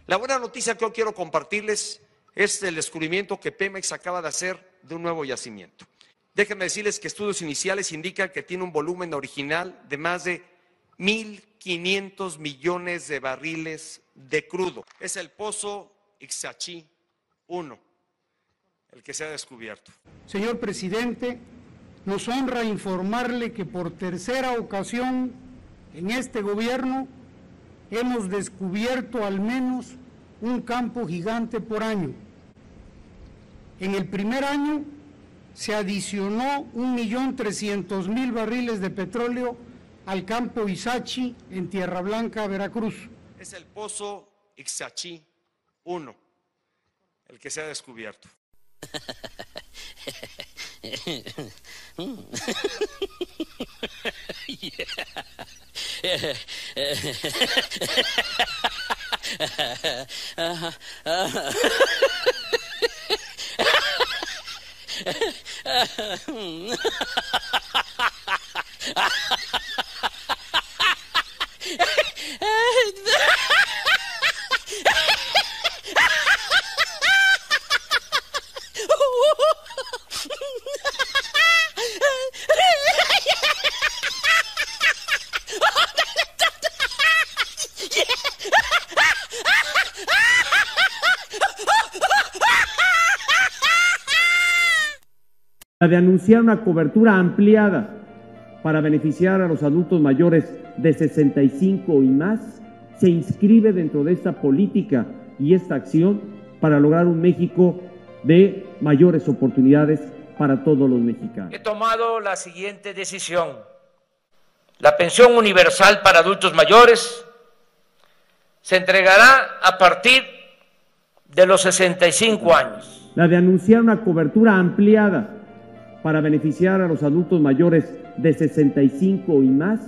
La buena noticia que hoy quiero compartirles es el descubrimiento que Pemex acaba de hacer de un nuevo yacimiento. Déjenme decirles que estudios iniciales indican que tiene un volumen original de más de 1.500 millones de barriles de crudo. Es el pozo Ixachi-1, el que se ha descubierto. Señor presidente, nos honra informarle que por tercera ocasión en este gobierno hemos descubierto al menos un campo gigante por año. En el primer año se adicionó 1.300.000 barriles de petróleo al campo Ixachi en Tierra Blanca, Veracruz. Es el pozo Ixachi-1, el que se ha descubierto. La de anunciar una cobertura ampliada para beneficiar a los adultos mayores de 65 y más, se inscribe dentro de esta política y esta acción para lograr un México de mayores oportunidades para todos los mexicanos. He tomado la siguiente decisión. La pensión universal para adultos mayores se entregará a partir de los 65 años. La de anunciar una cobertura ampliada para beneficiar a los adultos mayores de 65 y más.